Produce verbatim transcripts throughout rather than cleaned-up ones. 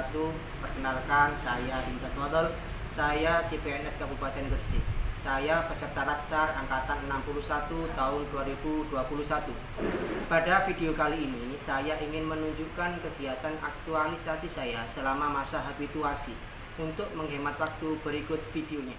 wabarakatuh. Perkenalkan, saya Incat Model. Saya C P N S Kabupaten Gresik. Saya peserta Latsar angkatan enam puluh satu tahun dua ribu dua puluh satu. Pada video kali ini saya ingin menunjukkan kegiatan aktualisasi saya selama masa habituasi. Untuk menghemat waktu, berikut videonya.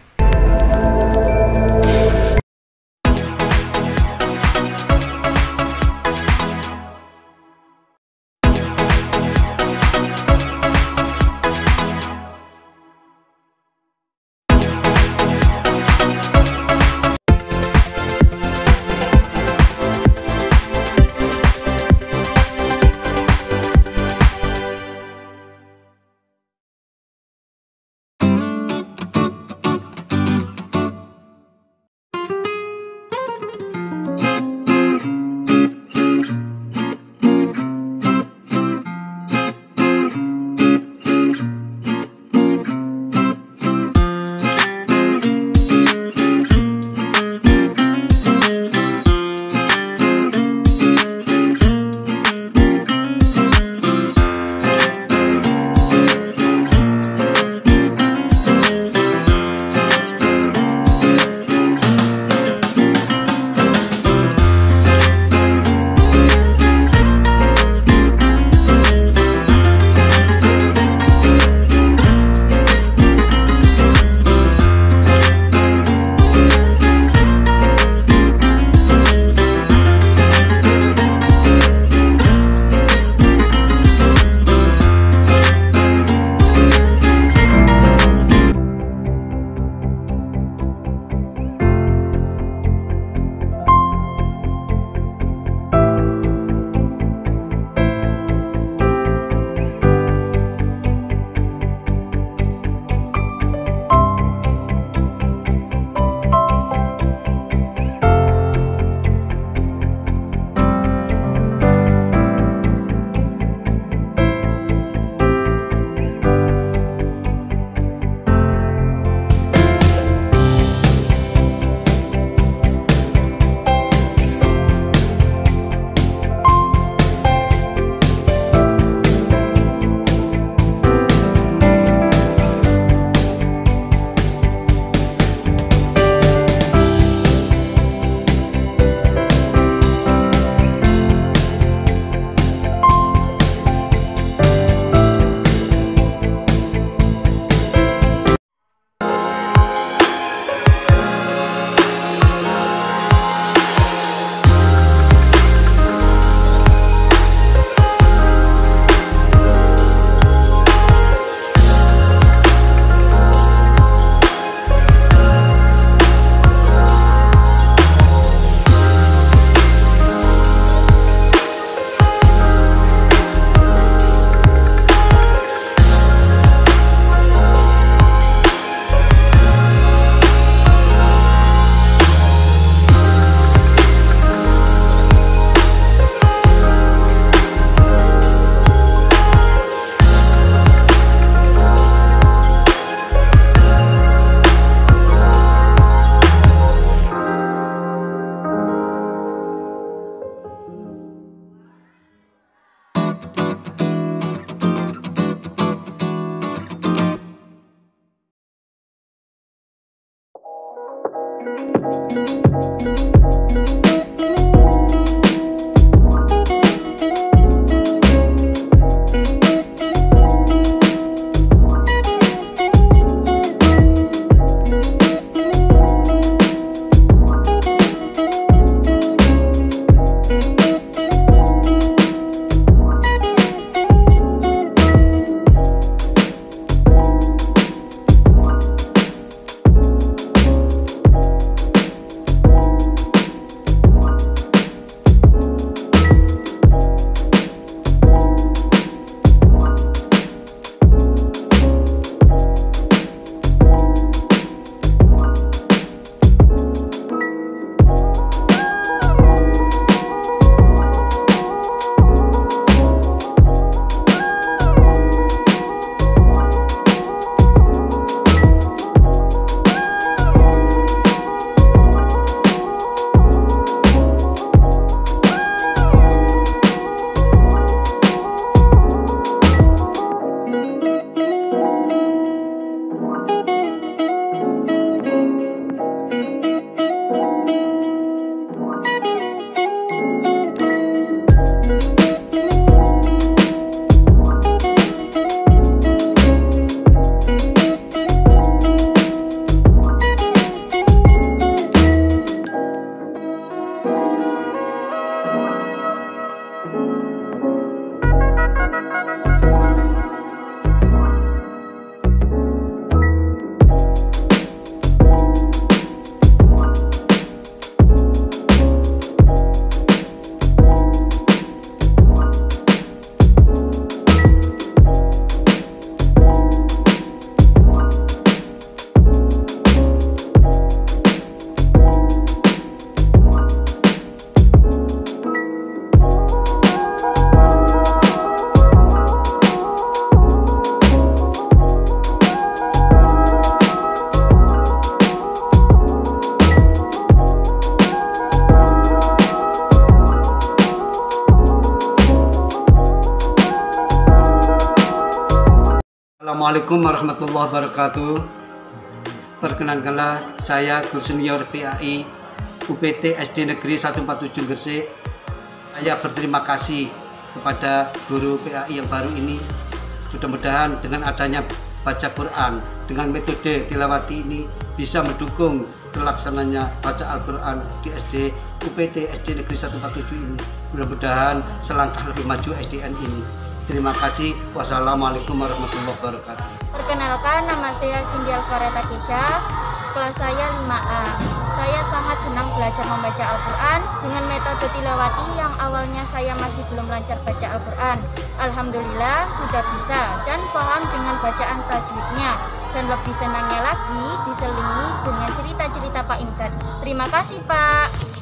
Assalamualaikum warahmatullahi wabarakatuh. Perkenankanlah saya Guru Senior P A I U P T S D Negeri seratus empat puluh tujuh Gresik. Saya berterima kasih kepada guru P A I yang baru ini. Mudah-mudahan dengan adanya baca Quran dengan metode tilawati ini bisa mendukung terlaksananya baca Al-Quran di S D U P T S D Negeri seratus empat puluh tujuh ini. Mudah-mudahan selangkah lebih maju S D N ini. Terima kasih. Wassalamualaikum warahmatullahi wabarakatuh. Perkenalkan, nama saya Cindy Alvareta Kesha, kelas saya lima A. Saya sangat senang belajar membaca Al-Quran dengan metode tilawati yang awalnya saya masih belum lancar baca Al-Quran. Alhamdulillah sudah bisa dan paham dengan bacaan tajwidnya. Dan lebih senangnya lagi diselingi dengan cerita-cerita Pak Imdad. Terima kasih Pak.